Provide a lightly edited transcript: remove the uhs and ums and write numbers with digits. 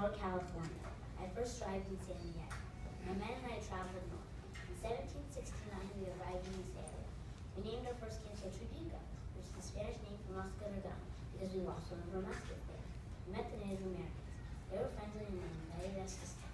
Sonora, California. I first arrived in San Diego. My men and I traveled north. In 1769, we arrived in this area. We named our first campsite Tripico, which is the Spanish name for musket or gun, because we lost one of our muskets there. We met the Native Americans. They were friendly and they invited us to stay.